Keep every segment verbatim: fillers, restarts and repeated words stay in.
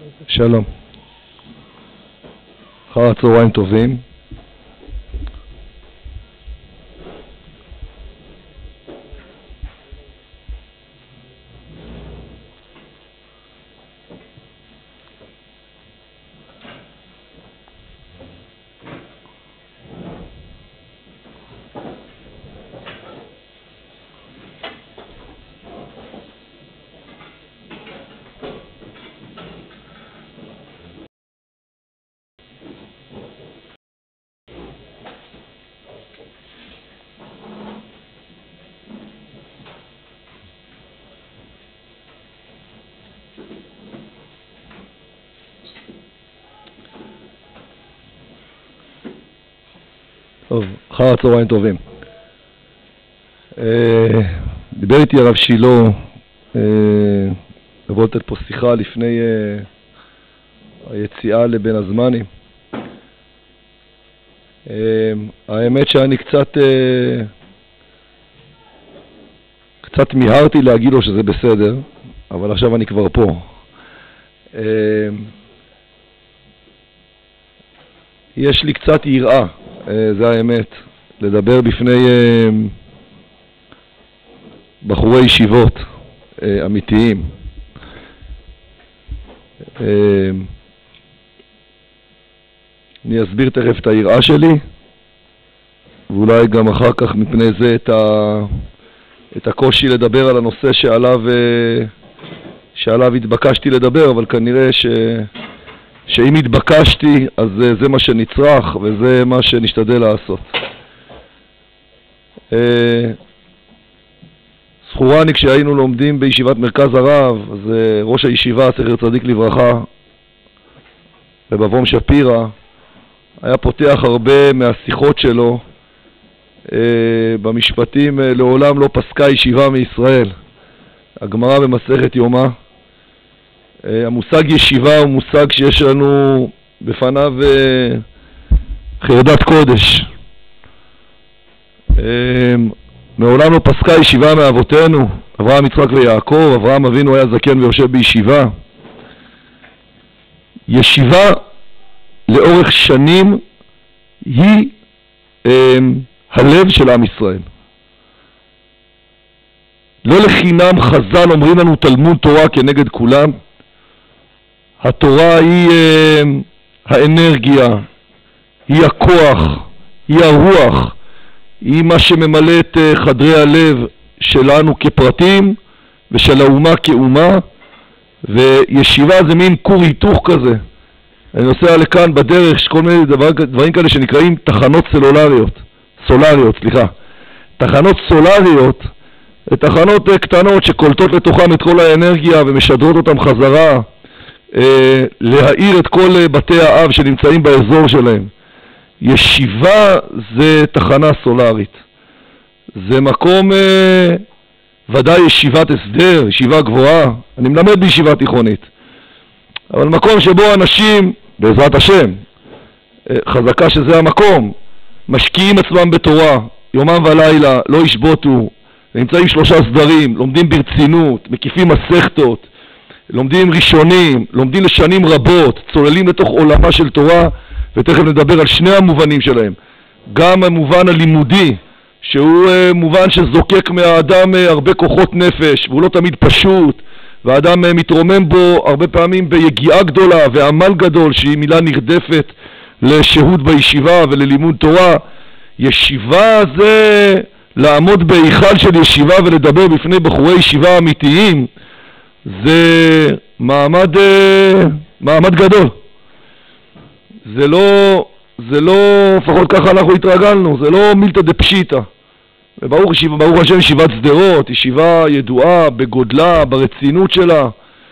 שלום. אחר הצהריים טובים. טוב, אחר הצהריים טובים. דיבר איתי הרב שילה, לבוא לתת פה שיחה לפני היציאה לבין הזמנים. האמת שאני קצת קצת מיהרתי להגיד לו שזה בסדר, אבל עכשיו אני כבר פה. יש לי קצת יראה, זה האמת, לדבר בפני בחורי ישיבות אמיתיים. אני אסביר תכף את היראה שלי, ואולי גם אחר כך מפני זה את, ה... את הקושי לדבר על הנושא שעליו, שעליו התבקשתי לדבר, אבל כנראה ש... שאם התבקשתי, אז זה מה שנצרך וזה מה שנשתדל לעשות. זכורני כשהיינו לומדים בישיבת מרכז הרב, אז ראש הישיבה, זכר צדיק לברכה, רב אברהם שפירא, היה פותח הרבה מהשיחות שלו במשפטים לעולם לא פסקה ישיבה מישראל. הגמרא במסכת יומא. המושג ישיבה הוא מושג שיש לנו בפניו חרדת קודש. מעולם לא פסקה ישיבה מאבותינו, אברהם, יצחק ויעקב. אברהם אבינו היה זקן ויושב בישיבה. ישיבה לאורך שנים היא הלב של עם ישראל. לא לחינם חז"ל אומרים לנו תלמוד תורה כנגד כולם. התורה היא uh, האנרגיה, היא הכוח, היא הרוח, היא מה שממלא את uh, חדרי הלב שלנו כפרטים ושל האומה כאומה. וישיבה זה מין כור היתוך כזה. אני נוסע לכאן בדרך, יש כל מיני דבר, דברים כאלה שנקראים תחנות סלולריות, סולריות, סליחה. תחנות סולריות, תחנות uh, קטנות שקולטות לתוכם את כל האנרגיה ומשדרות אותם חזרה, להאיר את כל בתי האב שנמצאים באזור שלהם. ישיבה זה תחנה סולרית. זה מקום, ודאי ישיבת הסדר, ישיבה גבוהה. אני מלמד בישיבה תיכונית. אבל מקום שבו אנשים, בעזרת השם, חזקה שזה המקום, משקיעים עצמם בתורה, יומם ולילה, לא ישבותו, נמצאים שלושה סדרים, לומדים ברצינות, מקיפים מסכתות, לומדים ראשונים, לומדים לשנים רבות, צוללים לתוך עולמה של תורה, ותכף נדבר על שני המובנים שלהם. גם המובן הלימודי, שהוא מובן שזוקק מהאדם הרבה כוחות נפש, והוא לא תמיד פשוט, והאדם מתרומם בו הרבה פעמים ביגיעה גדולה ועמל גדול, שהיא מילה נרדפת לשהות בישיבה וללימוד תורה. ישיבה זה לעמוד בהיכל של ישיבה ולדבר בפני בחורי ישיבה אמיתיים, זה מעמד, מעמד גדול. זה לא, זה לא, לפחות ככה אנחנו התרגלנו, זה לא מילתא דפשיטא. וברוך ישיבה, ברוך השם, ישיבת שדרות, ישיבה ידועה בגודלה, ברצינות שלה.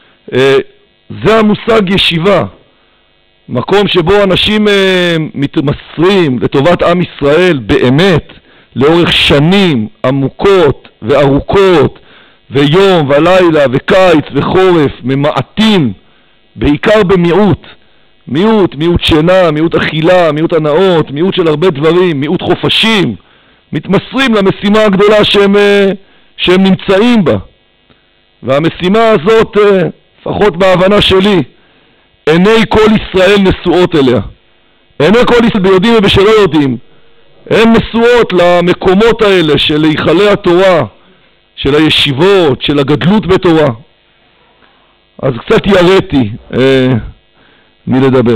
זה המושג ישיבה. מקום שבו אנשים מתמסרים לטובת עם ישראל באמת, לאורך שנים עמוקות וארוכות, ויום ולילה וקיץ וחורף, ממעטים, בעיקר במיעוט. מיעוט, מיעוט שינה, מיעוט אכילה, מיעוט הנאות, מיעוט של הרבה דברים, מיעוט חופשים, מתמסרים למשימה הגדולה שהם, שהם נמצאים בה. והמשימה הזאת, לפחות בהבנה שלי, עיני כל ישראל נשואות אליה. עיני כל ישראל ביודעים ובשלא יודעים, הן נשואות למקומות האלה של היכלי התורה, של הישיבות, של הגדלות בתורה. אז קצת יראתי אה, מי לדבר.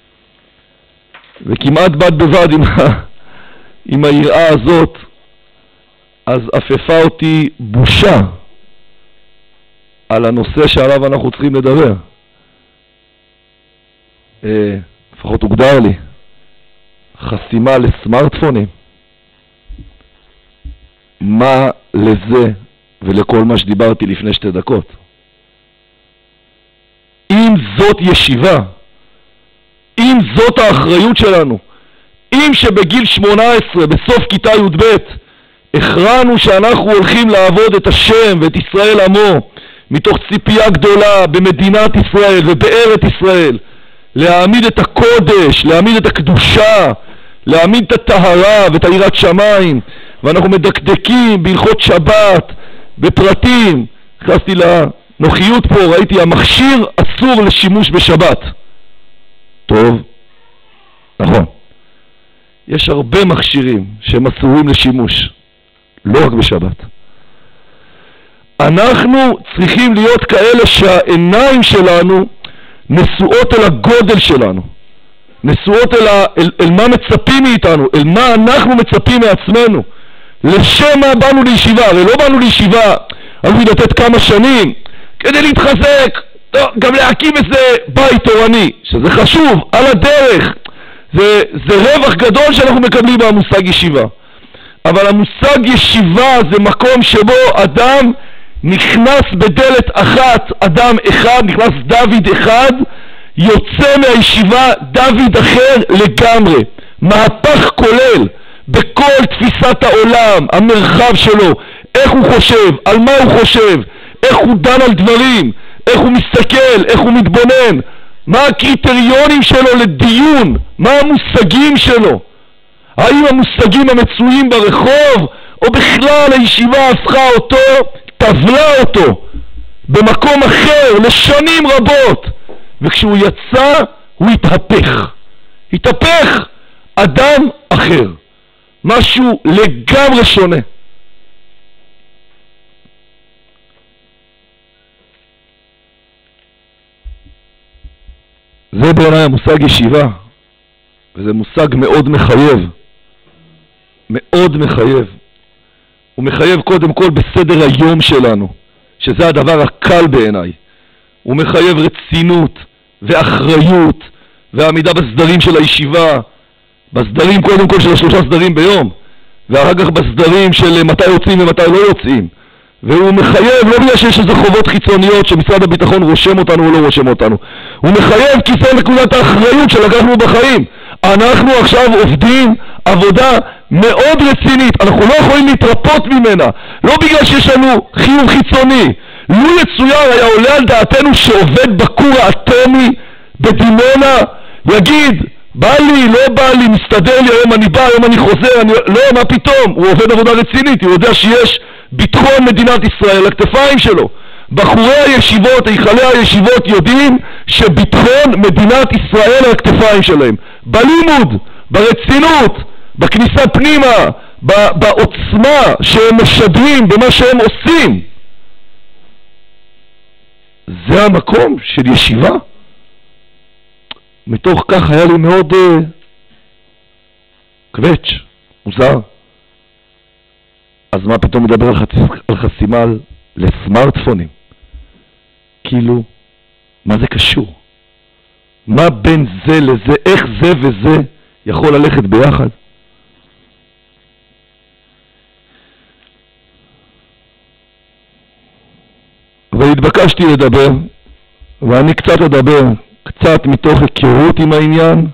וכמעט בד בבד עם, עם היראה הזאת, אז אפפה אותי בושה על הנושא שעליו אנחנו צריכים לדבר. אה, לפחות הוגדר לי, חסימה לסמארטפונים. מה לזה ולכל מה שדיברתי לפני שתי דקות? אם זאת ישיבה, אם זאת האחריות שלנו, אם שבגיל שמונה עשרה בסוף כיתה י' ב' הכרענו שאנחנו הולכים לעבוד את השם ואת ישראל עמו מתוך ציפייה גדולה במדינת ישראל ובארץ ישראל, להעמיד את הקודש, להעמיד את הקדושה, להעמיד את הטהרה ואת יראת שמיים, ואנחנו מדקדקים בהלכות שבת, בפרטים. נכנסתי לנוחיות פה, ראיתי המכשיר אסור לשימוש בשבת. טוב, נכון. יש הרבה מכשירים שהם אסורים לשימוש, לא רק בשבת. אנחנו צריכים להיות כאלה שהעיניים שלנו נשואות אל הגודל שלנו, נשואות אל, ה, אל, אל מה מצפים מאיתנו, אל מה אנחנו מצפים מעצמנו. לשם מה באנו לישיבה? הרי לא באנו לישיבה עלוי לתת כמה שנים כדי להתחזק, גם להקים איזה בית תורני, שזה חשוב, על הדרך. זה, זה רווח גדול שאנחנו מקבלים במושג ישיבה. אבל המושג ישיבה זה מקום שבו אדם נכנס בדלת אחת, אדם אחד, נכנס דוד אחד, יוצא מהישיבה דוד אחר לגמרי. מהפך כולל בכל תפיסת העולם, המרחב שלו, איך הוא חושב, על מה הוא חושב, איך הוא דן על דברים, איך הוא מסתכל, איך הוא מתבונן, מה הקריטריונים שלו לדיון, מה המושגים שלו. האם המושגים המצויים ברחוב, או בכלל הישיבה הפכה אותו, תבלה אותו במקום אחר לשנים רבות, וכשהוא יצא הוא התהפך, התהפך, אדם אחר, משהו לגמרי שונה. זה בעיניי המושג ישיבה, וזה מושג מאוד מחייב, מאוד מחייב. הוא מחייב קודם כל בסדר היום שלנו, שזה הדבר הקל בעיניי. הוא מחייב רצינות ואחריות ועמידה בסדרים של הישיבה, בסדרים קודם כל של השלושה סדרים ביום, ואחר כך בסדרים של מתי יוצאים ומתי לא יוצאים. והוא מחייב לא בגלל שיש איזה חובות חיצוניות שמשרד הביטחון רושם אותנו או לא רושם אותנו, הוא מחייב כי זה נקודת האחריות שלקחנו בחיים. אנחנו עכשיו עובדים עבודה מאוד רצינית, אנחנו לא יכולים להתרפות ממנה, לא בגלל שיש לנו חיוב חיצוני. לו יצויר היה עולה על דעתנו שעובד בכור האטומי בדימונה יגיד בא לי, לא בא לי, מסתדר לי, היום אני בא, היום אני חוזר, אני... לא, מה פתאום? הוא עובד עבודה רצינית, הוא יודע שיש ביטחון מדינת ישראל על הכתפיים שלו. בחורי הישיבות, היכלי הישיבות יודעים שביטחון מדינת ישראל על הכתפיים שלהם. בלימוד, ברצינות, בכניסה פנימה, בעוצמה שהם משדרים במה שהם עושים. זה המקום של ישיבה. מתוך כך היה לי מאוד uh, קווץ', מוזר. אז מה פתאום מדבר על, חצי, על חסימה לסמארטפונים? כאילו, מה זה קשור? מה בין זה לזה, איך זה וזה יכול ללכת ביחד? והתבקשתי לדבר, ואני קצת אדבר, קצת מתוך היכרות עם העניין,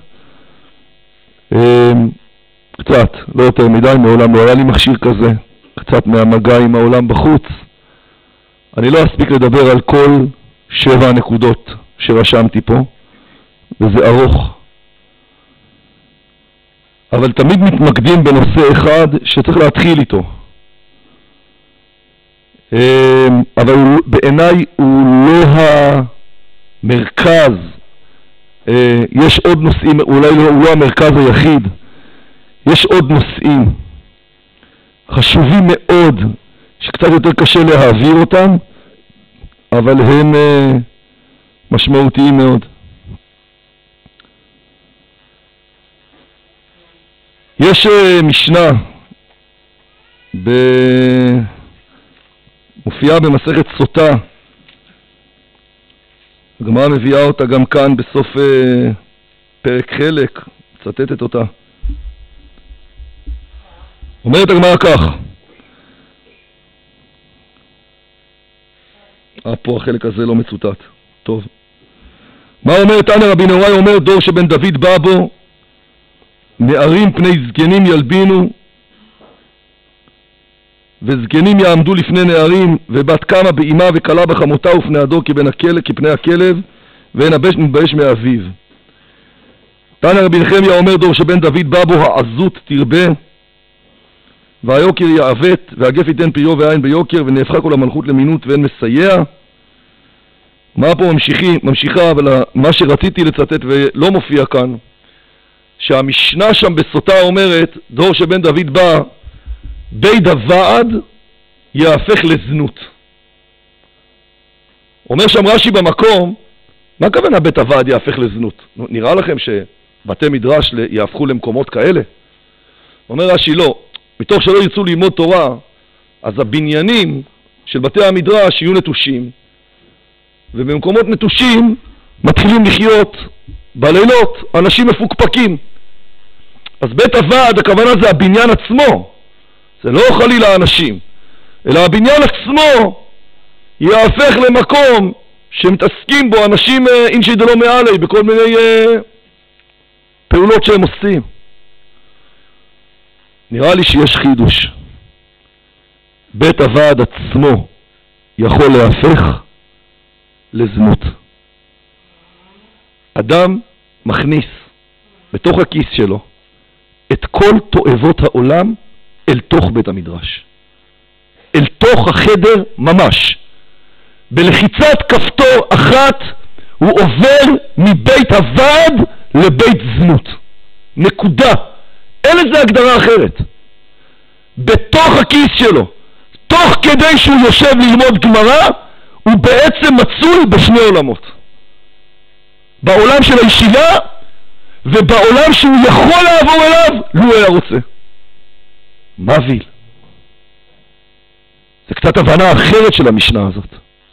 קצת, לא יותר מדי, מעולם לא היה לי מכשיר כזה, קצת מהמגע עם העולם בחוץ. אני לא אספיק לדבר על כל שבע הנקודות שרשמתי פה, וזה ארוך. אבל תמיד מתמקדים בנושא אחד שצריך להתחיל איתו. אבל בעיניי הוא לא המרכז יש עוד נושאים, אולי לא, הוא לא המרכז היחיד, יש עוד נושאים חשובים מאוד, שקצת יותר קשה להעביר אותם, אבל הם משמעותיים מאוד. יש משנה, ב... מופיעה במסכת סוטה, הגמרא מביאה אותה גם כאן בסוף פרק חלק, מצטטת אותה. אומרת הגמרא כך, אה, פה החלק הזה לא מצוטט, טוב. מה אומר תנא רבי נהוראי? אומר דור שבן דוד בא בו, נערים פני זקנים ילבינו, וזקנים יעמדו לפני נערים, ובת קמה באימה וקלה בחמותה ופני הדור כבן הכלב, כפני הכלב, ואין הבש מתבייש מאביו. תנא רבי נחמיה אומר דור שבן דוד בא בו, העזות תרבה, והיוקר יעוות, והגף ייתן פריו ועין ביוקר, ונהפכה כל המלכות למינות ואין מסייע. מה פה ממשיכי, ממשיכה, אבל מה שרציתי לצטט ולא מופיע כאן, שהמשנה שם בסוטה אומרת, דור שבן דוד בא, בית הוועד יהפך לזנות. אומר שם רש"י במקום, מה הכוונה בית הוועד יהפך לזנות? נראה לכם שבתי מדרש יהפכו למקומות כאלה? אומר רש"י לא, מתוך שלא ירצו ללמוד תורה, אז הבניינים של בתי המדרש יהיו נטושים, ובמקומות נטושים מתחילים לחיות בלילות אנשים מפוקפקים. אז בית הוועד, הכוונה זה הבניין עצמו, זה לא חלילה האנשים, אלא הבניין עצמו יהפך למקום שמתעסקים בו אנשים אינשי דלא מעלי בכל מיני uh, פעולות שהם עושים. נראה לי שיש חידוש. בית הוועד עצמו יכול להפך לזנות. אדם מכניס בתוך הכיס שלו את כל תועבות העולם אל תוך בית המדרש, אל תוך החדר ממש. בלחיצת כפתור אחת הוא עובר מבית הוועד לבית זנות. נקודה. אין לזה הגדרה אחרת. בתוך הכיס שלו, תוך כדי שהוא יושב ללמוד גמרא, הוא בעצם מצוי בשני עולמות. בעולם של הישיבה ובעולם שהוא יכול לעבור אליו לו היה רוצה. מביל. זה קצת הבנה אחרת של המשנה הזאת.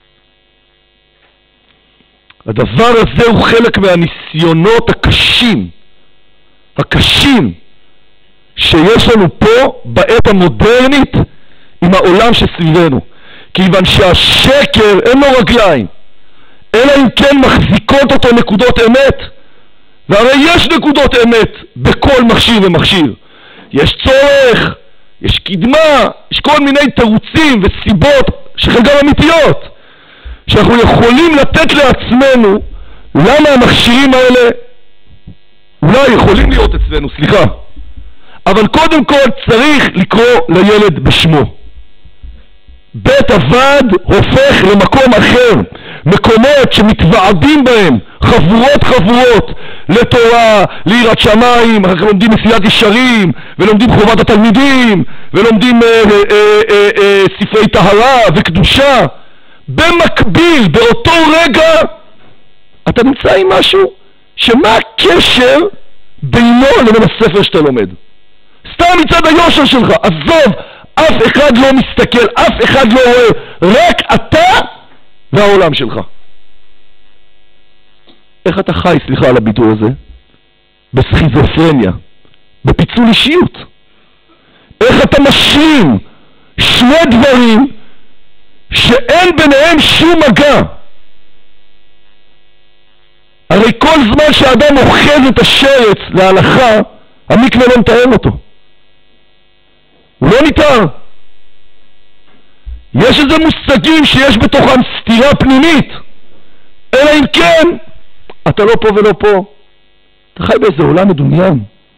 הדבר הזה הוא חלק מהניסיונות הקשים, הקשים, שיש לנו פה בעת המודרנית עם העולם שסביבנו. כיוון שהשקר אין לו רגליים, אלא אם כן מחזיקות אותו נקודות אמת, והרי יש נקודות אמת בכל מכשיר ומכשיר. יש צורך, יש קדמה, יש כל מיני תירוצים וסיבות שחלקם אמיתיות, שאנחנו יכולים לתת לעצמנו למה המכשירים האלה אולי יכולים להיות אצלנו, סליחה. אבל קודם כל צריך לקרוא לילד בשמו. בית הוועד הופך למקום אחר, מקומות שמתוועדים בהם חבורות חבורות לתורה, ליראת שמיים, אחר כך לומדים מסילת ישרים, ולומדים חובת התלמידים, ולומדים אה, אה, אה, אה, ספרי טהרה וקדושה. במקביל, באותו רגע, אתה נמצא עם משהו שמה הקשר בינו לבין הספר שאתה לומד? סתם מצד היושר שלך, עזוב, אף אחד לא מסתכל, אף אחד לא רואה, רק אתה והעולם שלך. איך אתה חי, סליחה על הביטוי הזה? בסכיזופרניה, בפיצול אישיות. איך אתה משלים שני דברים שאין ביניהם שום מגע? הרי כל זמן שאדם אוחז את השרץ להלכה, המקווה לא מתאר אותו. הוא לא ניתר. יש איזה מושגים שיש בתוכם סתירה פנימית, אלא אם כן אתה לא פה ולא פה, אתה חי באיזה עולם מדומיין.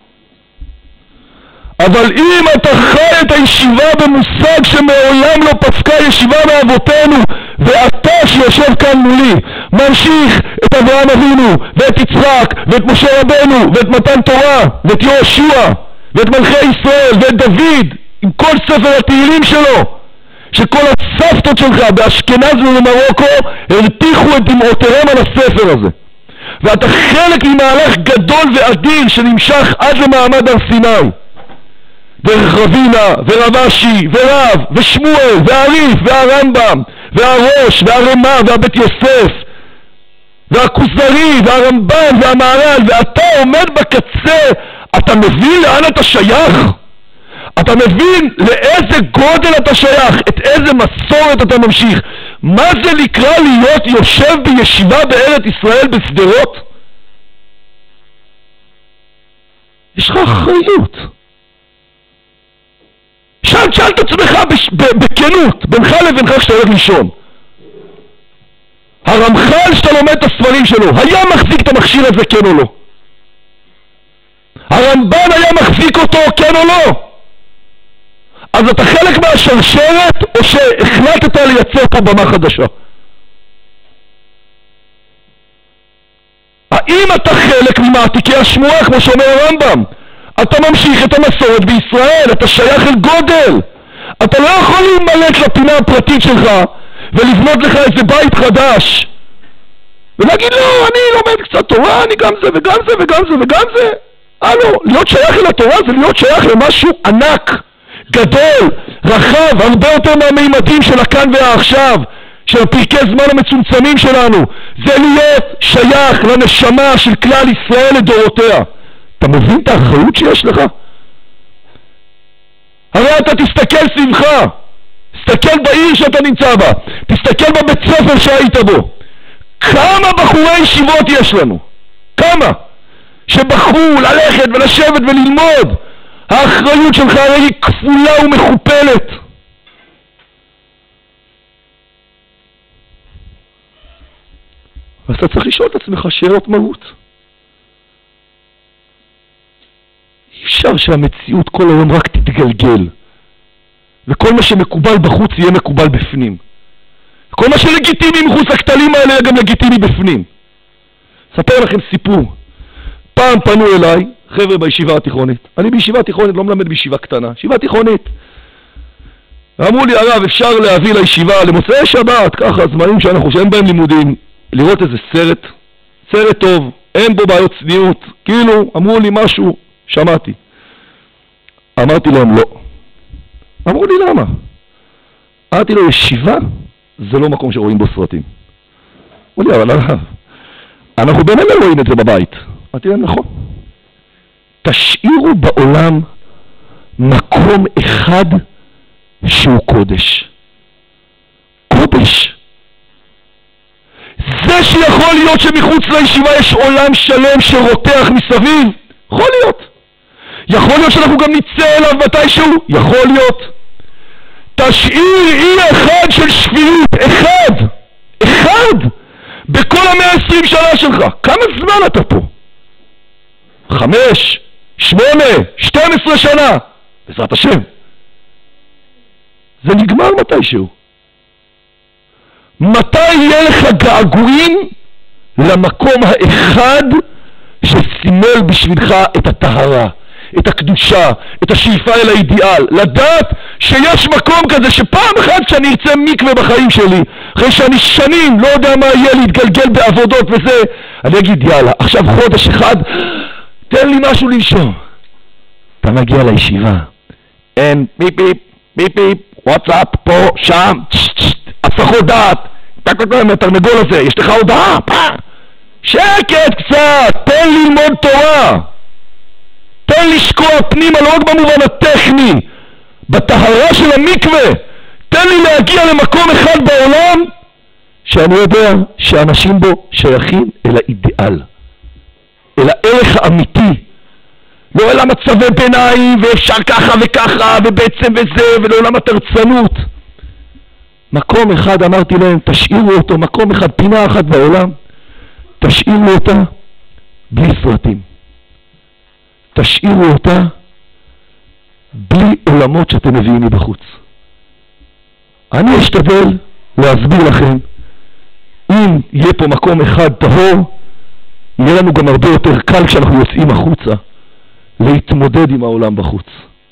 אבל אם אתה חי את הישיבה במושג שמעולם לא פסקה ישיבה מאבותינו, ואתה שיושב כאן מולי ממשיך את אברהם אבינו, ואת יצחק, ואת משה רבנו, ואת מתן תורה, ואת יהושע, ואת מלכי ישראל, ואת דוד, עם כל ספר התהילים שלו, שכל הסבתות שלך באשכנז ובמרוקו הרתיחו את דמעותיהם על הספר הזה. ואתה חלק ממהלך גדול ואדיר שנמשך עד למעמד הר סיני. דרך רבינה ורבשי ורב ושמואל והריף והרמב"ם והראש והרמ"א והבית יוסף והכוזרי והרמב"ן והמהר"ל, ואתה עומד בקצה. אתה מבין לאן אתה שייך? אתה מבין לאיזה גודל אתה שייך? את איזה מסורת אתה ממשיך? מה זה נקרא להיות יושב בישיבה בארץ ישראל בשדרות? יש לך אחריות. שאל תשאל את עצמך בכנות, בינך לבינך כשאתה הולך לישון. הרמח"ל שאתה לומד את הספרים שלו, היה מחזיק את המכשיר הזה, כן או לא? הרמב"ן היה מחזיק אותו, כן או לא? אז אתה חלק מהשרשרת, או שהחלטת לייצר פה במה חדשה? האם אתה חלק ממעתיקי השמועה, כמו שאומר הרמב"ם? אתה ממשיך את המסורת בישראל, אתה שייך אל גודל. אתה לא יכול להימלט לפינה הפרטית שלך ולבנות לך איזה בית חדש ולהגיד לא, אני לומד קצת תורה, אני גם זה וגם זה וגם זה וגם זה. הלו, להיות שייך אל התורה זה להיות שייך למשהו ענק, גדול, רחב, הרבה יותר מהמימדים של הכאן והעכשיו, של הפרקי זמן המצומצמים שלנו. זה להיות שייך לנשמה של כלל ישראל לדורותיה. אתה מבין את האחריות שיש לך? הרי אתה תסתכל סביבך, תסתכל בעיר שאתה נמצא בה, תסתכל בבית ספר שהיית בו. כמה בחורי ישיבות יש לנו? כמה? שבחרו ללכת ולשבת וללמוד. האחריות שלך הרי היא כפולה ומכופלת. אז אתה צריך לשאול את עצמך שאלות מהות. אי אפשר שהמציאות כל היום רק תתגלגל, וכל מה שמקובל בחוץ יהיה מקובל בפנים. כל מה שלגיטימי מחוץ הכתלים האלה יהיה גם לגיטימי בפנים. אספר לכם סיפור. פעם פנו אליי חבר'ה בישיבה התיכונית. אני בישיבה תיכונית, לא מלמד בישיבה קטנה, ישיבה תיכונית. ואמרו לי, הרב, אפשר להביא לישיבה למוצאי שבת, ככה, זמנים שאנחנו שאין בהם לימודים, לראות איזה סרט, סרט טוב, אין בו בעיות צניעות, כאילו, אמרו לי משהו, שמעתי. אמרתי להם לא. אמרו לי למה? אמרתי לו, ישיבה זה לא מקום שרואים בו סרטים. אמרו לי, אבל הרב, אנחנו באמת לא רואים את זה בבית. אמרתי להם, נכון. תשאירו בעולם מקום אחד שהוא קודש. קודש. זה שיכול להיות שמחוץ לישיבה יש עולם שלם שרותח מסביב, יכול להיות. יכול להיות שאנחנו גם נצא אליו מתישהו, יכול להיות. תשאיר אי אחד של שפיות, אחד, אחד, בכל המאה עשרים שנה שלך. כמה זמן אתה פה? חמש, שמונה, שתים עשרה שנה, בעזרת השם. זה נגמר מתישהו. מתי יהיה לך געגועים למקום האחד שסימל בשבילך את הטהרה, את הקדושה, את השאיפה אל האידיאל? לדעת שיש מקום כזה שפעם אחת כשאני ארצה מקווה בחיים שלי, אחרי שאני שנים לא יודע מה יהיה להתגלגל בעבודות וזה, אני אגיד יאללה, עכשיו חודש אחד, תן לי משהו לנשום. אתה מגיע לישיבה, אין פיפ פיפ פיפ פיפ, וואטסאפ פה, שם, הפכות דעת, מהתרנגול הזה, יש לך הודעה, שקט קצת, תן ללמוד תורה, תן לשקוע פנימה, לא רק במובן הטכני, בטהרה של המקווה. תן לי להגיע למקום אחד בעולם שאני יודע שאנשים בו שייכים אל האידיאל, אל הערך האמיתי, לא אל המצבי ביניים ואפשר ככה וככה ובעצם וזה, ולא אל התרצנות. מקום אחד, אמרתי להם, תשאירו אותו, מקום אחד, פינה אחת בעולם, תשאירו אותה בלי סרטים, תשאירו אותה בלי עולמות שאתם מביאים מבחוץ. אני אשתדל להסביר לכם, אם יהיה פה מקום אחד טהור, יהיה לנו גם הרבה יותר קל כשאנחנו יוצאים החוצה להתמודד עם העולם בחוץ.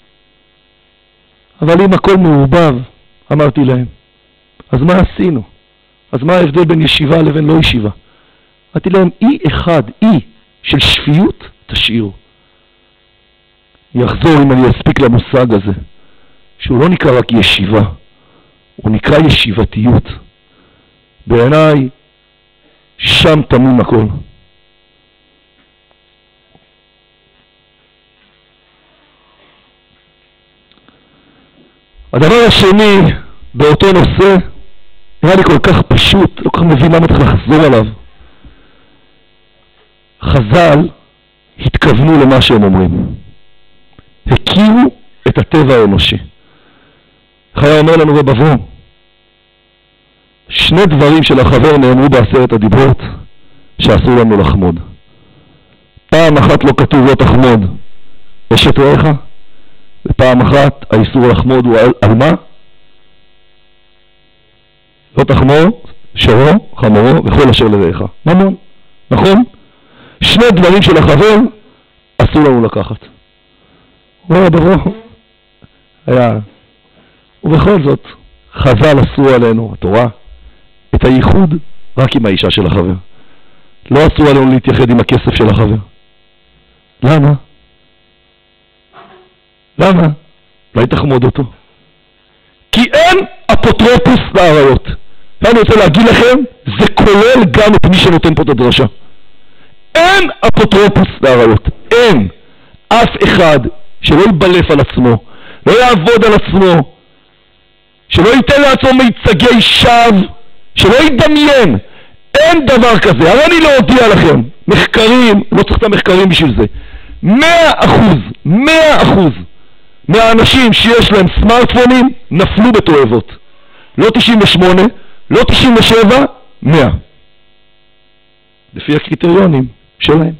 אבל אם הכל מעובב, אמרתי להם, אז מה עשינו? אז מה ההבדל בין ישיבה לבין לא ישיבה? אמרתי להם, אי אחד, אי של שפיות, תשאירו. יחזור אם אני אספיק למושג הזה, שהוא לא נקרא רק ישיבה, הוא נקרא ישיבתיות. בעיניי, שם תמום הכל. הדבר השני, באותו נושא, נראה לי כל כך פשוט, לא כל כך מבין למה צריך לחזור עליו. חז"ל התכוונו למה שהם אומרים. הכירו את הטבע האנושי. חיה אומר לנו בבבוא, שני דברים של החבר נאמרו בעשרת הדיברות שאסור לנו לחמוד. פעם אחת לא כתוב לא תחמוד אשת רעך, ופעם אחת האיסור לחמוד הוא על, על מה? לא תחמוד שרו, חמורו וכל אשר לרעך. ממון, נכון? שני דברים של החבר אסור לנו לקחת. הוא היה בבוא, היה, ובכל זאת חז"ל אסרו עלינו, התורה, את הייחוד רק עם האישה של החבר. לא אסרו עלינו להתייחד עם הכסף של החבר. למה? למה? לא תחמוד אותו. כי אין אפוטרופוס לעריות. ואני רוצה להגיד לכם, זה כולל גם את מי שנותן פה את הדרשה. אין אפוטרופוס לעריות. אין. אף אחד שלא יבלף על עצמו, לא יעבוד על עצמו, שלא ייתן לעצמו מיצגי שווא, שלא ידמיין. אין דבר כזה. הרי אני לא הודיע לכם. מחקרים, לא צריך את המחקרים בשביל זה. מאה אחוז, מאה אחוז מהאנשים שיש להם סמארטפונים נפלו בתועבות. לא תשעים ושמונה, לא תשעים ושבע, מאה. לפי הקריטריונים שלהם.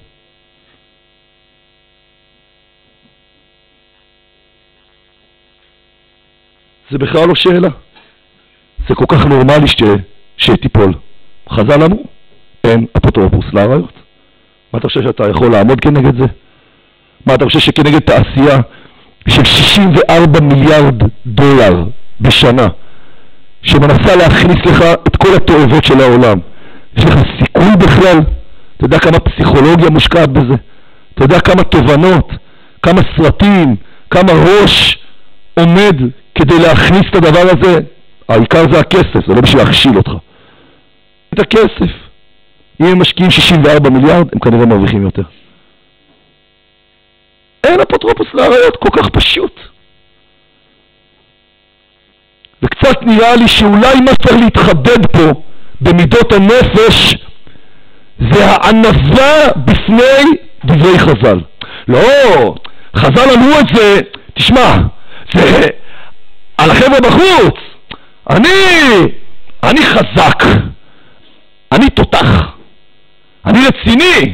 זה בכלל לא שאלה. זה כל כך נורמלי ש... שתיפול. חז"ל אמרו, אין אפוטרופוס לעריות. מה אתה חושב שאתה יכול לעמוד כנגד זה? מה אתה חושב שכנגד תעשייה של שישים וארבעה מיליארד דולר בשנה, שמנסה להכניס לך את כל התועבות של העולם, יש לך סיכוי בכלל? אתה יודע כמה פסיכולוגיה מושקעת בזה? אתה יודע כמה תובנות, כמה סרטים, כמה ראש עומד כדי להכניס את הדבר הזה? העיקר זה הכסף, זה לא בשביל להכשיל אותך. את הכסף. אם הם משקיעים שישים וארבעה מיליארד, הם כנראה מרוויחים יותר. אין אפוטרופוס לעריות, כל כך פשוט. וקצת נראה לי שאולי מה צריך להתחדד פה במידות הנפש זה הענווה בפני דברי חז"ל. לא, חז"ל אמרו את זה, תשמע, זה על החבר'ה בחוץ. אני, אני חזק, אני תותח, אני רציני,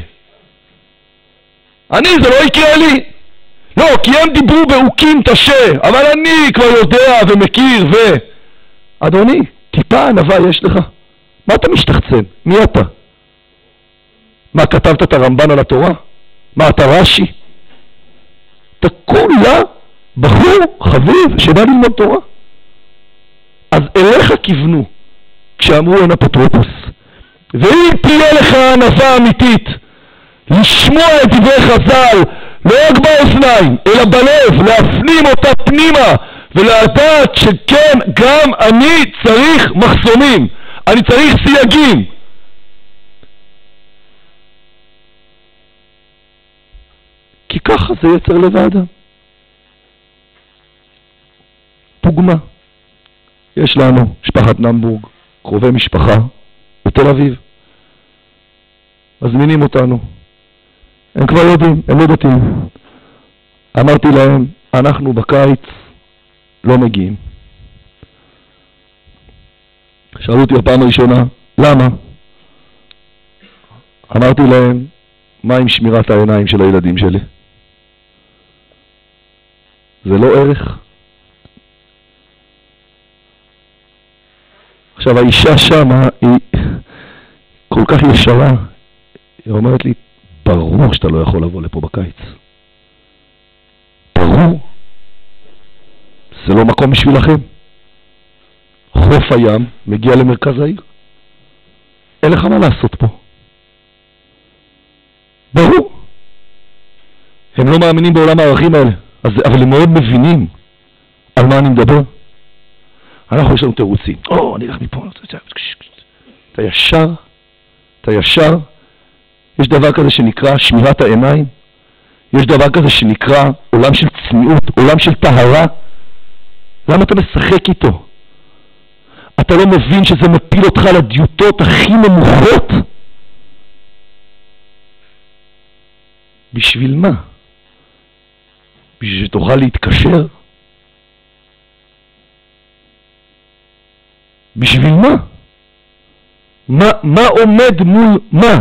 אני זה לא יקרה לי. לא, כי הם דיברו בהוקים תשה, אבל אני כבר יודע ומכיר ו... אדוני, טיפה ענווה יש לך. מה אתה משתחצן? מי אתה? מה, כתבת את הרמב"ן על התורה? מה, אתה רש"י? אתה כולה בחור חביב שבא ללמוד תורה. אז אליך כיוונו כשאמרו אין אפוטרופוס. ואם תהיה לך ענווה אמיתית לשמוע את דברי חז"ל, לא רק באוזניים, אלא בלב, להפנים אותה פנימה, ולדעת שכן, גם אני צריך מחסומים, אני צריך סייגים. כי ככה זה יצר לבד. דוגמה, יש לנו משפחת נמבורג, קרובי משפחה, בתל אביב. מזמינים אותנו. הם כבר יודעים, הם לא דתיים. אמרתי להם, אנחנו בקיץ לא מגיעים. שאלו אותי בפעם הראשונה, למה? אמרתי להם, מה עם שמירת העיניים של הילדים שלי? זה לא ערך. עכשיו האישה שמה היא כל כך ישרה, היא אומרת לי, ברור שאתה לא יכול לבוא לפה בקיץ. ברור. זה לא מקום בשבילכם. חוף הים מגיע למרכז העיר. אין לך מה לעשות פה. ברור. הם לא מאמינים בעולם הערכים האלה, אז, אבל הם מאוד מבינים על מה אני מדבר. אנחנו יש לנו תירוצים. או, אני אלך מפה. אתה ישר, אתה ישר. יש דבר כזה שנקרא שמירת העיניים. יש דבר כזה שנקרא עולם של צניעות, עולם של טהרה. למה אתה משחק איתו? אתה לא מבין שזה מפיל אותך לדיוטות הכי נמוכות? בשביל מה? בשביל שתוכל להתקשר? בשביל מה? מה, מה עומד מול מה?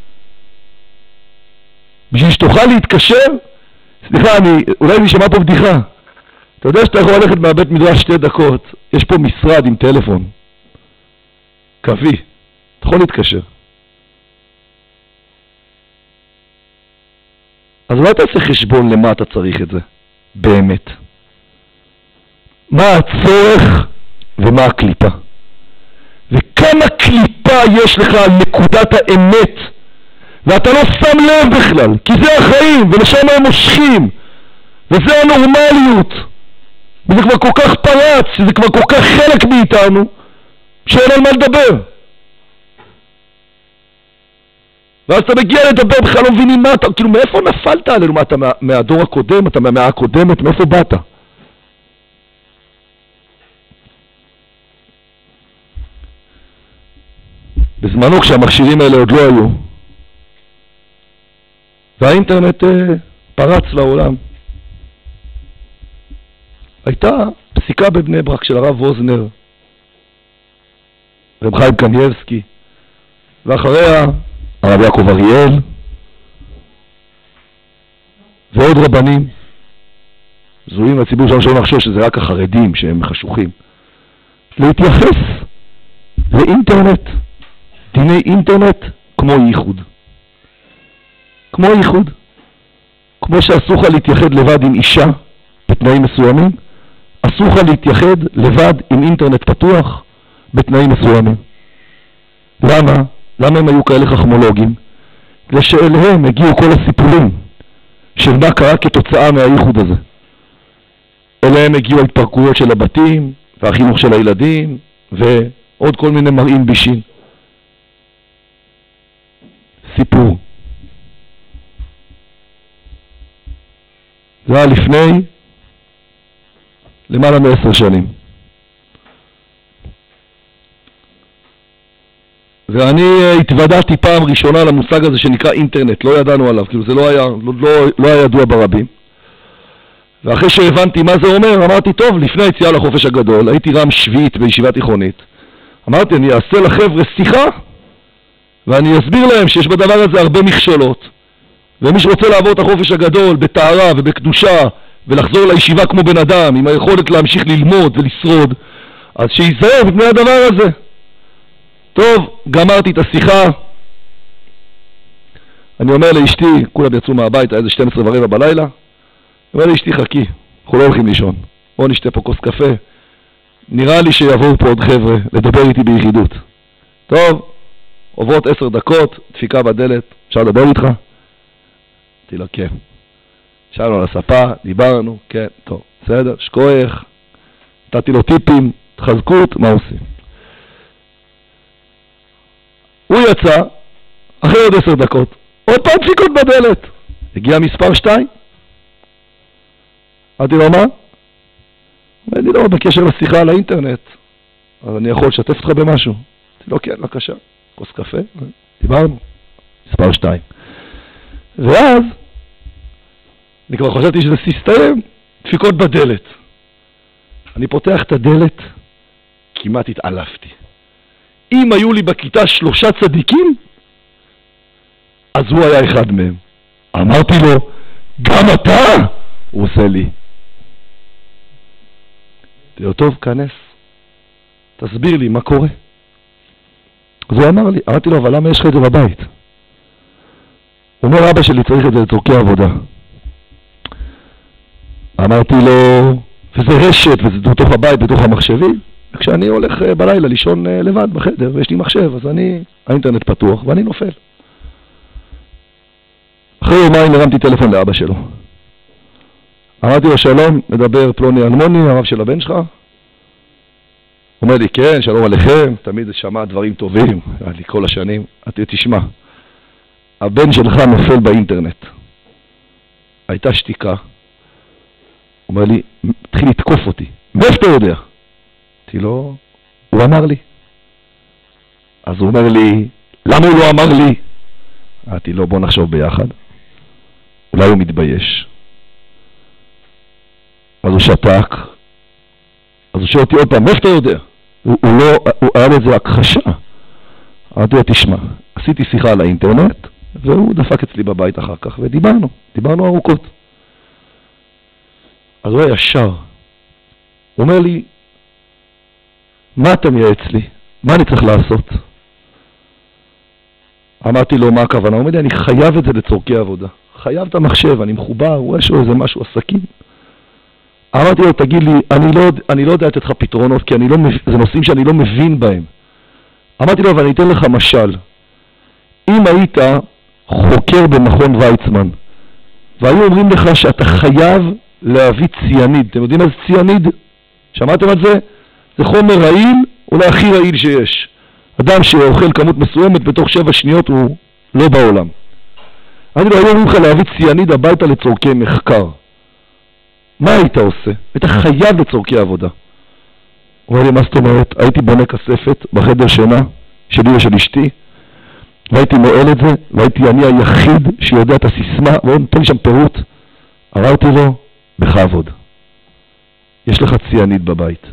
בשביל שתוכל להתקשר? סליחה, אני, אולי אני שמע פה בדיחה. אתה יודע שאתה יכול ללכת מהבית מדרש שתי דקות, יש פה משרד עם טלפון. קווי, אתה יכול להתקשר. אז לא תעשה חשבון למה אתה צריך את זה, באמת. מה הצורך ומה הקליפה. וכמה קליפה יש לך על נקודת האמת, ואתה לא שם לב בכלל, כי זה החיים, ולשם הם מושכים, וזה הנורמליות. וזה כבר כל כך פרץ, שזה כבר כל כך חלק מאיתנו, שאין על מה לדבר. ואז אתה מגיע לדבר, בכלל לא מבינים מה אתה, כאילו מאיפה נפלת עלינו? מה, אתה מה, מהדור הקודם, אתה מהמאה הקודמת, מאיפה באת? בזמנו כשהמכשירים האלה עוד לא היו, והאינטרנט אה, פרץ לעולם, הייתה פסיקה בבני ברק של הרב ווזנר, רב חיים קנייבסקי, ואחריה הרב יעקב אריאל, ועוד רבנים, זוהים לציבור שלנו שלא נחשוב שזה רק החרדים שהם חשוכים, להתייחס לאינטרנט, דיני אינטרנט כמו ייחוד. כמו ייחוד. כמו שאסור לך להתייחד לבד עם אישה בתנאים מסוימים, אסור לך להתייחד לבד עם אינטרנט פתוח בתנאים מסוימים. למה? למה הם היו כאלה חכמולוגים? כדי שאליהם הגיעו כל הסיפורים של מה קרה כתוצאה מהייחוד הזה. אליהם הגיעו ההתפרקויות של הבתים והחינוך של הילדים ועוד כל מיני מראים בישים. סיפור. זה היה לפני למעלה מעשר שנים. ואני התוודעתי פעם ראשונה למושג הזה שנקרא אינטרנט, לא ידענו עליו, כאילו זה לא היה, לא, לא, לא היה ידוע ברבים. ואחרי שהבנתי מה זה אומר, אמרתי, טוב, לפני היציאה לחופש הגדול, הייתי רם שביעית בישיבה תיכונית, אמרתי, אני אעשה לחבר'ה שיחה, ואני אסביר להם שיש בדבר הזה הרבה מכשולות, ומי שרוצה לעבור את החופש הגדול בטהרה ובקדושה, ולחזור לישיבה כמו בן אדם, עם היכולת להמשיך ללמוד ולשרוד, אז שיזהר בפני הדבר הזה. טוב, גמרתי את השיחה, אני אומר לאשתי, כולם יצאו מהבית, איזה שתים עשרה ורבע בלילה, אני אומר לאשתי, חכי, אנחנו לא הולכים לישון, בואו נשתה פה כוס קפה, נראה לי שיבואו פה עוד חבר'ה לדבר איתי ביחידות. טוב, עוברות עשר דקות, דפיקה בדלת, אפשר לדבר איתך? אמרתי לו, כן. שאלנו על הספה, דיברנו, כן, טוב, בסדר, שכוח, נתתי לו טיפים, תחזקות, מה עושים? הוא יצא, אחרי עוד עשר דקות, עוד פעם דפיקות בדלת, הגיע מספר שתיים. אמרתי לו, מה? אני לא בקשר לשיחה על האינטרנט, אז אני יכול לשתף אותך במשהו. אמרתי לו, כן, בבקשה, כוס קפה, דיברנו, מספר שתיים. ואז, אני כבר חשבתי שזה סיסטם, דפיקות בדלת. אני פותח את הדלת, כמעט התעלפתי. אם היו לי בכיתה שלושה צדיקים, אז הוא היה אחד מהם. אמרתי לו, גם אתה? הוא עושה לי. תראו, טוב, כנס. תסביר לי מה קורה. אז הוא אמר לי, אמרתי לו, אבל למה יש לך את זה בבית? הוא אומר אבא שלי צריך את זה לצורכי עבודה. אמרתי לו, וזה רשת, וזה בתוך הבית, בתוך המחשבים, וכשאני הולך בלילה לישון לבד בחדר, ויש לי מחשב, אז אני, האינטרנט פתוח, ואני נופל. אחרי יומיים הרמתי טלפון לאבא שלו. אמרתי לו, שלום, מדבר פלוני אלמוני, הרב של הבן שלך. הוא אומר לי, כן, שלום עליכם, תמיד שמע דברים טובים, לי כל השנים. אמרתי, תשמע, הבן שלך נופל באינטרנט. הייתה שתיקה. הוא אומר לי, התחיל לתקוף אותי. מאיפה אתה יודע? אמרתי לו, הוא אמר לי. אז הוא אומר לי, למה הוא לא אמר לי? אמרתי לו, בוא נחשוב ביחד. אולי הוא מתבייש. אז הוא שתק. אז הוא שואל אותי עוד פעם, מאיפה אתה יודע? הוא, הוא לא, הוא היה לו איזה הכחשה. אמרתי לו, תשמע, עשיתי שיחה על האינטרנט, והוא דפק אצלי בבית אחר כך, ודיברנו, דיברנו ארוכות. אז הוא היה ישר. הוא אומר לי, מה אתה מייעץ לי? מה אני צריך לעשות? אמרתי לו, מה הכוונה? הוא אומר לי, אני חייב את זה לצורכי עבודה. חייב את המחשב, אני מחובר, הוא יש לו איזה משהו עסקים. אמרתי לו, תגיד לי, אני לא, אני לא יודע לתת לך פתרונות, כי אני לא, זה נושאים שאני לא מבין בהם. אמרתי לו, אבל אני אתן לך משל. אם היית חוקר במכון ויצמן, והיו אומרים לך שאתה חייב להביא ציאניד, אתם יודעים מה זה ציאניד? שמעתם על זה? זה חומר רעיל, אולי הכי רעיל שיש. אדם שאוכל כמות מסוימת, בתוך שבע שניות הוא לא בעולם. אמרתי לו, היו אומרים לך להביא ציאניד הביתה לצורכי מחקר. מה היית עושה? היית חייב לצורכי עבודה. הוא אומר לי, מה זאת אומרת? הייתי בונה כספת בחדר שינה שלי ושל אשתי, והייתי מועל את זה, והייתי אני היחיד שיודע את הסיסמה, והוא נותן לי שם פירוט. אמרתי לו, בכבוד. יש לך ציאניד בבית.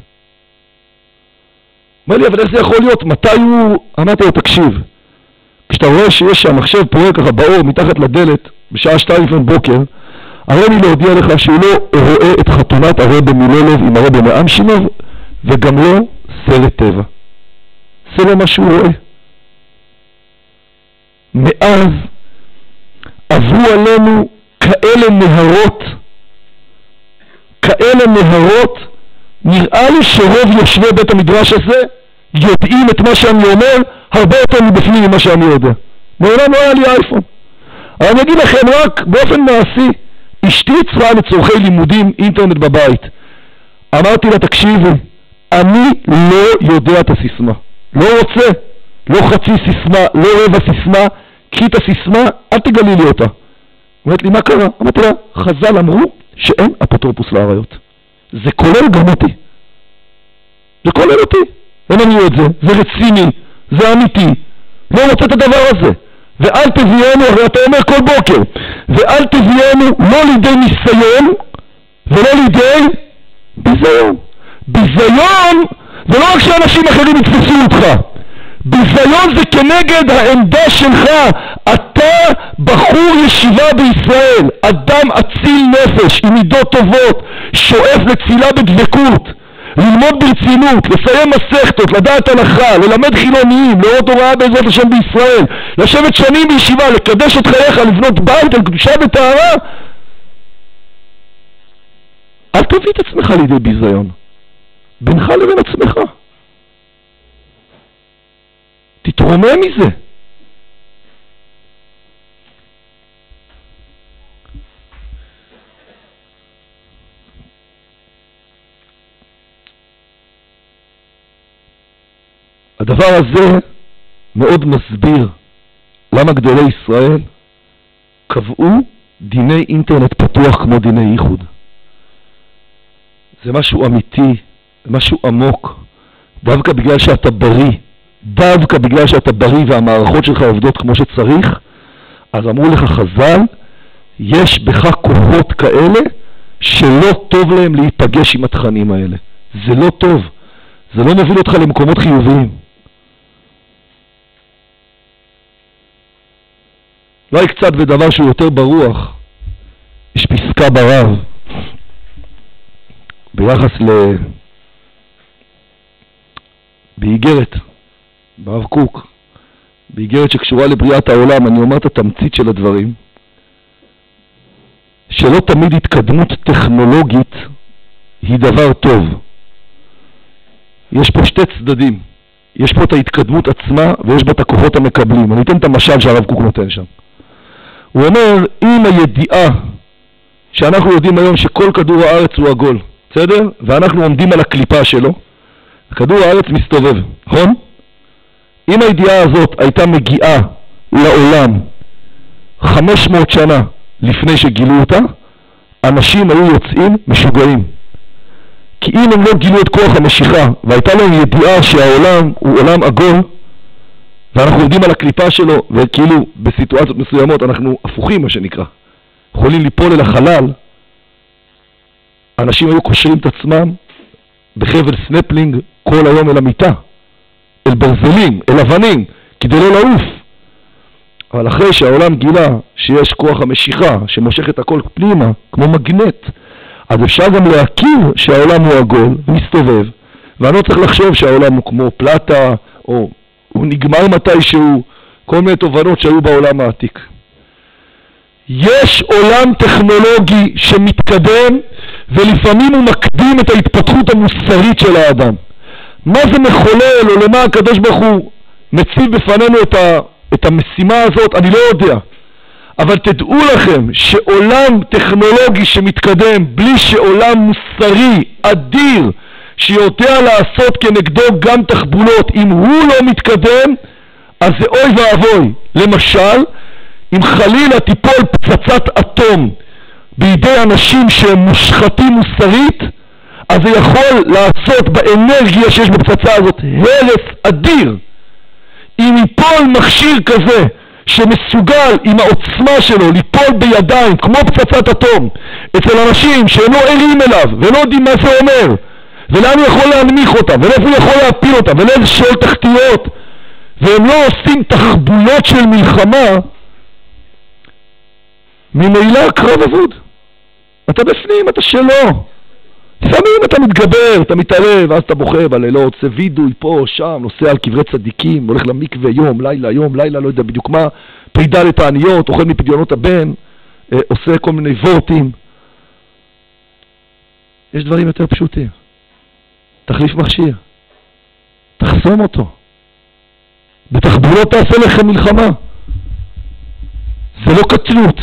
אומר לי, אבל איך זה יכול להיות? מתי הוא... אמרתי לו, תקשיב, כשאתה רואה שיש שהמחשב פועל ככה באור מתחת לדלת בשעה שתיים לפנות בוקר, הרי אני להודיע לך שהוא לא רואה את חתונת הרבי מילולוב עם הרבי מאמשינוב, וגם לא סרט טבע. זה לא מה שהוא רואה. מאז עברו עלינו כאלה נהרות, כאלה נהרות, נראה לי שרוב יושבי בית המדרש הזה יודעים את מה שאני אומר הרבה יותר מבפנים ממה שאני יודע. מעולם לא היה לי אייפון. אבל אני אגיד לכם רק באופן מעשי, אשתי צריכה לצורכי לימודים אינטרנט בבית. אמרתי לה, תקשיבי, אני לא יודע את הסיסמה. לא רוצה, לא חצי סיסמה, לא רבע סיסמה, קחי את הסיסמה, אל תגלי לי אותה. אומרת לי, מה קרה? אמרתי לה, חז"ל אמרו שאין אפוטרופוס לעריות. זה כולל גם אותי. זה כולל אותי. אין אני את זה, זה רציני, זה אמיתי. לא רוצה את הדבר הזה. ואל תביאנו, הרי אתה אומר כל בוקר, ואל תביאנו לא לידי ניסיון, ולא לידי ביזיון. ביזיון זה לא רק שאנשים אחרים יתפסו אותך. ביזיון זה כנגד העמדה שלך. אתה בחור ישיבה בישראל, אדם אציל נפש, עם מידות טובות, שואף לתפילה בדבקות, ללמוד ברצינות, לסיים מסכתות, לדעת הלכה, ללמד חילוניים, לראות הוראה בעזרת השם בישראל, לשבת שנים בישיבה, לקדש את חייך, לבנות בית על קדושה וטהרה. אל תביא את עצמך לידי ביזיון. בינך לבין עצמך. תתרומם מזה. הדבר הזה מאוד מסביר למה גדולי ישראל קבעו דיני אינטרנט פתוח כמו דיני ייחוד. זה משהו אמיתי, זה משהו עמוק, דווקא בגלל שאתה בריא, דווקא בגלל שאתה בריא והמערכות שלך עובדות כמו שצריך, אז אמרו לך חז"ל, יש בך כוחות כאלה שלא טוב להם להיפגש עם התכנים האלה. זה לא טוב, זה לא מוביל אותך למקומות חיוביים. אולי קצת בדבר שהוא יותר ברוח, יש פסקה ברב, ביחס ל... באיגרת, ברב קוק, באיגרת שקשורה לבריאת העולם, אני אומר את התמצית של הדברים, שלא תמיד התקדמות טכנולוגית היא דבר טוב. יש פה שתי צדדים. יש פה את ההתקדמות עצמה ויש בה את הכוחות המקבלים. אני אתן את המשל שהרב קוק נותן שם. הוא אומר, אם הידיעה שאנחנו יודעים היום שכל כדור הארץ הוא עגול, בסדר? ואנחנו עומדים על הקליפה שלו, כדור הארץ מסתובב, נכון? אם הידיעה הזאת הייתה מגיעה לעולם חמש מאות שנה לפני שגילו אותה, אנשים היו יוצאים משוגעים. כי אם הם לא גילו את כוח המשיכה, והייתה להם ידיעה שהעולם הוא עולם עגול, ואנחנו עומדים על הקליפה שלו, וכאילו בסיטואציות מסוימות אנחנו הפוכים, מה שנקרא, יכולים ליפול אל החלל, אנשים היו קושרים את עצמם בחבל סנפלינג כל היום אל המיטה, אל ברזלים, אל אבנים, כדי לא לעוף. אבל אחרי שהעולם גילה שיש כוח המשיכה שמושך את הכל פנימה, כמו מגנט, אז אפשר גם להכיר שהעולם הוא עגול, מסתובב, ואני לא צריך לחשוב שהעולם הוא כמו פלטה, או הוא נגמר מתישהו, כל מיני תובנות שהיו בעולם העתיק. יש עולם טכנולוגי שמתקדם, ולפעמים הוא מקדים את ההתפתחות המוסרית של האדם. מה זה מחולל, או למה הקדוש ברוך הוא מציב בפנינו את, ה, את המשימה הזאת, אני לא יודע. אבל תדעו לכם שעולם טכנולוגי שמתקדם, בלי שעולם מוסרי, אדיר, שיודע לעשות כנגדו גם תחבולות, אם הוא לא מתקדם, אז זה אוי ואבוי. למשל, אם חלילה תיפול פצצת אטום בידי אנשים שהם מושחתים מוסרית, אז זה יכול לעשות באנרגיה שיש בפצצה הזאת הרס אדיר. אם ייפול מכשיר כזה שמסוגל עם העוצמה שלו ליפול בידיים כמו פצצת אטום אצל אנשים שהם לא ערים אליו ולא יודעים מה זה אומר, ולאן הוא יכול להנמיך אותם, ולאיפה הוא יכול להפיל אותם, ולאיזה שאול תחתיות, והם לא עושים תחבולות של מלחמה, ממילא הקרב אבוד. אתה בפנים, אתה שלו. לפעמים אתה מתגבר, אתה מתערב, ואז אתה בוכה בלילות, עושה וידוי פה, שם, נוסע על קברי צדיקים, הולך למקווה יום, לילה, יום, לילה, לא יודע בדיוק מה, פרידה לתעניות, אוכל מפדיונות הבן, אה, עושה כל מיני וורטים. יש דברים יותר פשוטים. תחליף מכשיר, תחסום אותו. בתחבולות תעשה לכם מלחמה. זה לא קטנות.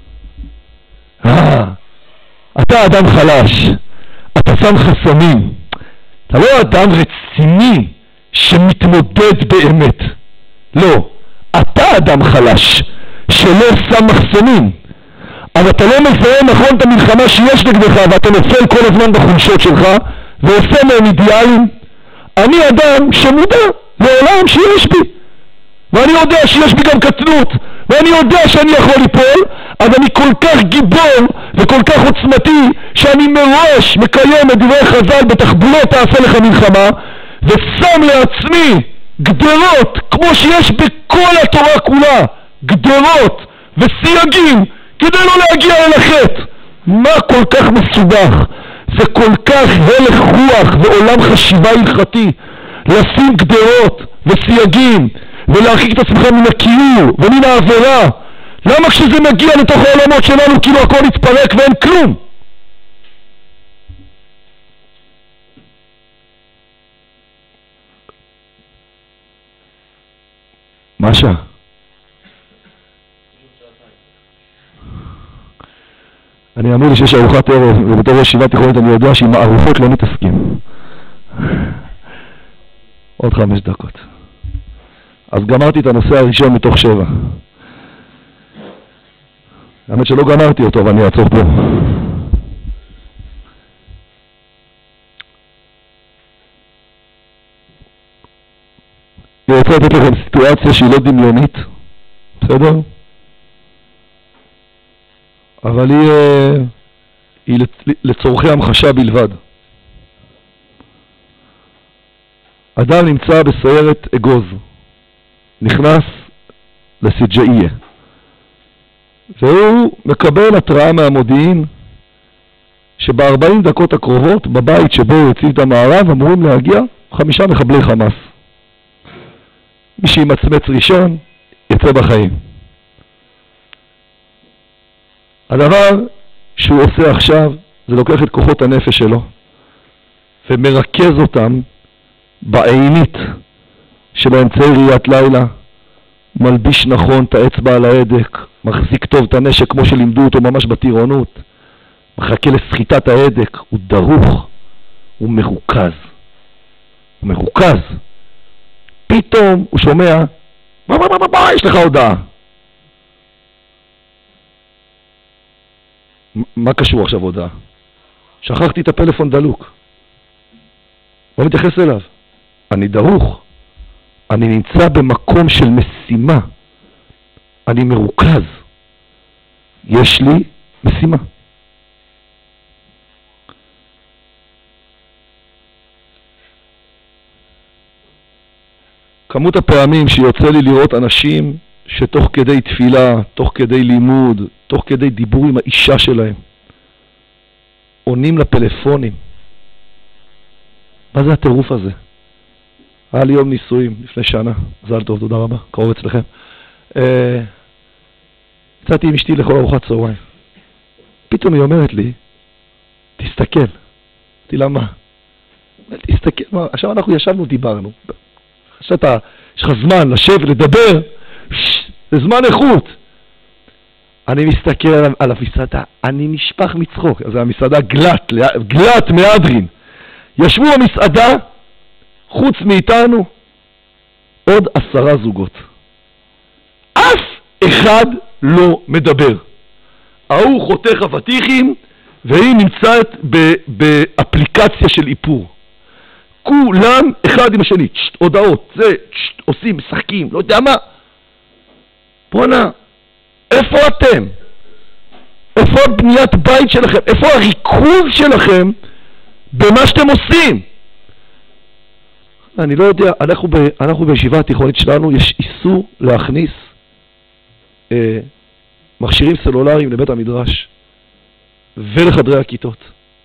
אה, אתה אדם חלש. אתה שם חסמים. אתה לא אדם רציני שמתמודד באמת. לא. אתה אדם חלש שלא שם מחסמים. אבל אתה לא מזהה נכון את המלחמה שיש נגדך, ואתה נופל כל הזמן בחולשות שלך ועושה מהם אידיאלים. אני אדם שמודע לעולם שיש בי, ואני יודע שיש בי גם קטנות, ואני יודע שאני יכול ליפול, אז אני כל כך גיבור וכל כך עוצמתי שאני מראש מקיים את דברי חז"ל בתחבולות תעשה לך מלחמה, ושם לעצמי גדרות כמו שיש בכל התורה כולה, גדרות וסייגים כדי לא להגיע אל החטא. מה כל כך מסובך? זה כל כך הלך רוח ועולם חשיבה הלכתי, לשים גדרות וסייגים ולהרחיק את עצמך מן הכיעור ומן העבירה. למה כשזה מגיע לתוך העולמות שלנו כאילו הכל יתפרק ואין כלום? משה? אני אמור לי שיש ארוחת ערב, ובתור ישיבה תיכונית אני יודע שעם הארוחות לא מתעסקים. עוד חמש דקות. אז גמרתי את הנושא הראשון מתוך שבע. האמת שלא גמרתי אותו, אבל אני אעצור פה. אני רוצה לתת לכם סיטואציה שהיא לא דמיונית, בסדר? אבל היא, היא לצורכי המחשה בלבד. אדם נמצא בסיירת אגוז, נכנס לסיג'איה, והוא מקבל התראה מהמודיעין שב-ארבעים דקות הקרובות בבית שבו הוא הציב את המערב אמורים להגיע חמישה מחבלי חמאס. מי שימצמץ ראשון יצא בחיים. הדבר שהוא עושה עכשיו, זה לוקח את כוחות הנפש שלו, ומרכז אותם בעינית של האמצעי ראיית לילה, מלביש נכון את האצבע על ההדק, מחזיק טוב את הנשק כמו שלימדו אותו ממש בטירונות, מחכה לסחיטת ההדק, הוא דרוך, הוא מרוכז. הוא מרוכז. פתאום הוא שומע, מה, מה, מה, מה, מה, יש לך הודעה? מה קשור עכשיו הודעה? שכחתי את הפלאפון דלוק. לא מתייחס אליו. אני דרוך. אני נמצא במקום של משימה. אני מרוכז. יש לי משימה. כמות הפעמים שיוצא לי לראות אנשים שתוך כדי תפילה, תוך כדי לימוד, תוך כדי דיבור עם האישה שלהם, עונים לפלאפונים. מה זה הטירוף הזה? היה לי יום נישואים לפני שנה, מזל טוב, תודה רבה, קרוב אצלכם. יצאתי עם אשתי לכל ארוחת צהריים. פתאום היא אומרת לי, תסתכל. אמרתי לה, מה? תסתכל, מה? עכשיו אנחנו ישבנו, דיברנו. שאתה, יש לך זמן לשבת, לדבר, זה זמן איכות. אני מסתכל על, על המסעדה, אני נשפך מצחוק. זה המסעדה גלט, גלט מאדרין. ישבו במסעדה, חוץ מאיתנו, עוד עשרה זוגות. אף אחד לא מדבר. ההוא חותך אבטיחים, והיא נמצאת באפליקציה של איפור. כולם אחד עם השני, צ'ט, הודעות, זה, צ'ט, עושים, משחקים, לא יודע מה. בוא'נה, איפה אתם? איפה בניית בית שלכם? איפה הריכוז שלכם במה שאתם עושים? אני לא יודע, אנחנו, ב, אנחנו בישיבה התיכונית שלנו, יש איסור להכניס אה, מכשירים סלולריים לבית המדרש ולחדרי הכיתות.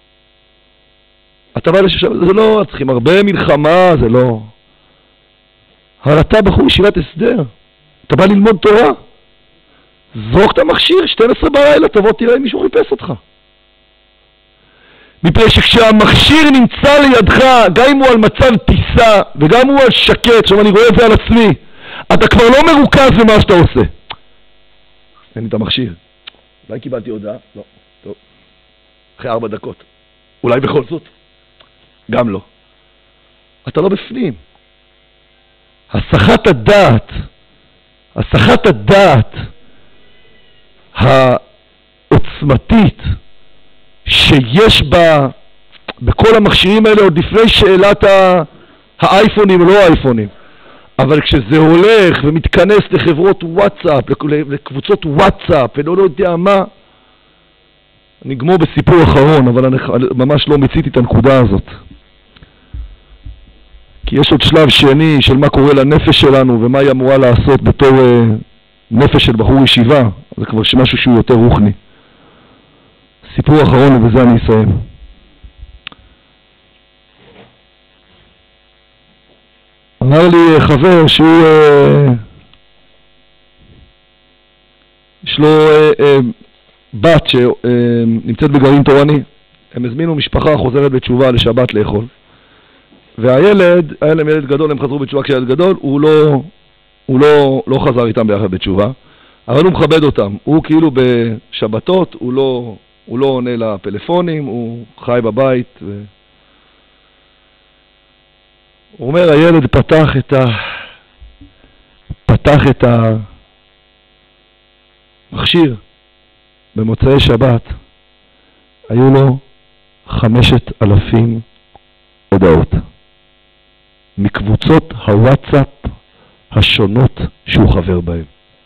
אתה בא לשם, זה לא, צריכים הרבה מלחמה, זה לא. אבל אתה בחור ישיבת הסדר, אתה בא ללמוד תורה, זרוק את המכשיר, שתים עשרה בלילה, תבוא תראה אם מישהו חיפש אותך. מפני שכשהמכשיר נמצא לידך, גם אם הוא על מצב טיסה, וגם הוא על שקט, עכשיו אני רואה את זה על עצמי, אתה כבר לא מרוכז במה שאתה עושה. אין לי את המכשיר. אולי קיבלתי הודעה? לא. טוב. אחרי ארבע דקות. אולי בכל זאת? גם לא. אתה לא בפנים. הסחת הדעת, הסחת הדעת העוצמתית שיש בה, בכל המכשירים האלה, עוד לפני שאלת האייפונים או לא האייפונים, אבל כשזה הולך ומתכנס לחברות וואטסאפ, לקבוצות וואטסאפ ולא לא יודע מה, אני אגמור בסיפור אחרון, אבל אני ממש לא מציתי את הנקודה הזאת. כי יש עוד שלב שני של מה קורה לנפש שלנו ומה היא אמורה לעשות בתור אה, נפש של בחור ישיבה. זה כבר משהו שהוא יותר רוחני. סיפור אחרון ובזה אני אסיים. אמר לי חבר שהוא אה, יש לו אה, אה, בת שנמצאת בגרעין תורני. הם הזמינו משפחה חוזרת בתשובה לשבת לאכול. והילד, היה להם ילד גדול, הם חזרו בתשובה כשילד גדול, הוא לא, הוא לא, לא חזר איתם ביחד בתשובה, אבל הוא מכבד אותם. הוא כאילו בשבתות, הוא לא, הוא לא עונה לפלאפונים, הוא חי בבית. ו... הוא אומר, הילד פתח את ה... פתח את המכשיר במוצאי שבת, היו לו חמשת אלפים הודעות. מקבוצות הוואטסאפ השונות שהוא חבר בהן.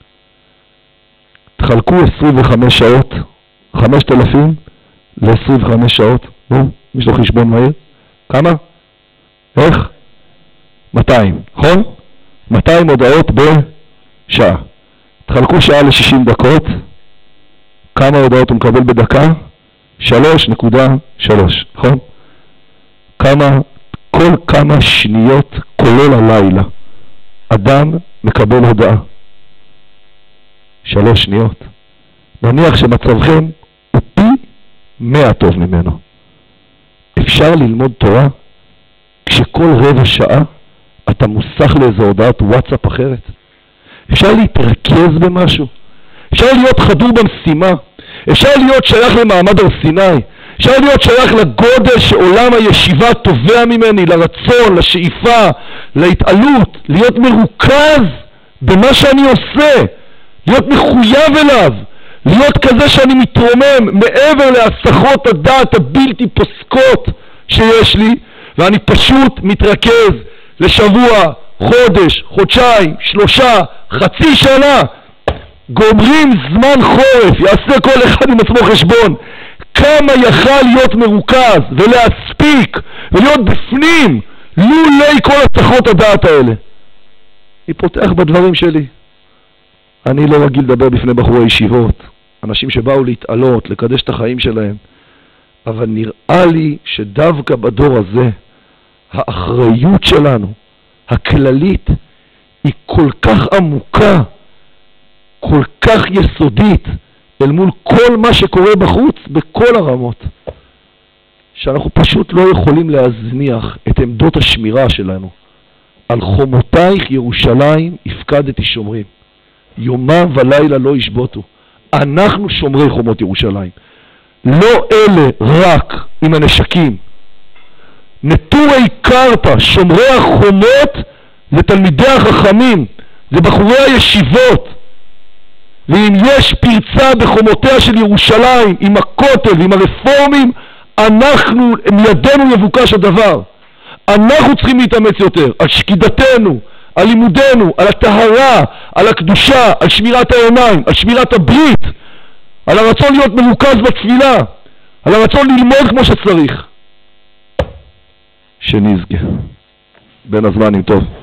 תחלקו עשרים וחמש שעות, חמשת אלפים ל-עשרים וחמש שעות. נו, יש לו חשבון מהיר? כמה? איך? מאתיים, נכון? מאתיים הודעות בשעה. תחלקו שעה ל-שישים דקות. כמה הודעות הוא מקבל בדקה? שלוש נקודה שלוש, נכון? כמה, כל כמה שניות, כולל הלילה, אדם מקבל הודעה. שלוש שניות. נניח שמצבכם הוא פי מאה טוב ממנו. אפשר ללמוד תורה כשכל רבע שעה אתה מוסך לאיזו הודעת וואטסאפ אחרת. אפשר להתרכז במשהו. אפשר להיות חדור במשימה. אפשר להיות שייך למעמד הר סיני. אפשר להיות שייך לגודל שעולם הישיבה תובע ממני, לרצון, לשאיפה, להתעלות, להיות מרוכז במה שאני עושה, להיות מחויב אליו, להיות כזה שאני מתרומם מעבר להסחות הדעת הבלתי פוסקות שיש לי, ואני פשוט מתרכז לשבוע, חודש, חודשיים, שלושה, חצי שנה. גומרים זמן חורף, יעשה כל אחד עם עצמו חשבון כמה יכל להיות מרוכז ולהספיק ולהיות בפנים לולי כל הסחות הדעת האלה. אני פותח בדברים שלי. אני לא רגיל לדבר בפני בחורי ישיבות, אנשים שבאו להתעלות, לקדש את החיים שלהם, אבל נראה לי שדווקא בדור הזה האחריות שלנו הכללית היא כל כך עמוקה, כל כך יסודית אל מול כל מה שקורה בחוץ בכל הרמות, שאנחנו פשוט לא יכולים להזניח את עמדות השמירה שלנו. על חומותייך ירושלים הפקדתי שומרים, יומם ולילה לא ישבותו. אנחנו שומרי חומות ירושלים, לא אלה רק עם הנשקים. נטורי קרתא, שומרי החומות, זה תלמידי החכמים, זה בחורי הישיבות. ואם יש פרצה בחומותיה של ירושלים עם הכותל ועם הרפורמים, אנחנו, מידינו יבוקש הדבר. אנחנו צריכים להתאמץ יותר על שקידתנו, על לימודנו, על הטהרה, על הקדושה, על שמירת העיניים, על שמירת הברית, על הרצון להיות מרוכז בתפילה, על הרצון ללמוד כמו שצריך. שנזכה. בין הזמנים טוב.